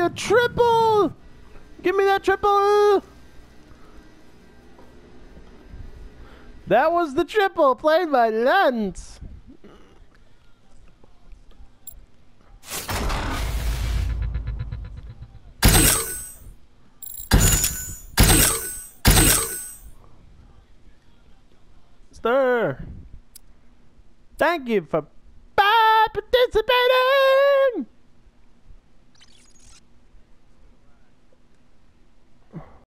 a triple! Give me that triple! That was the triple played by Lance. Stir. Thank you for participating.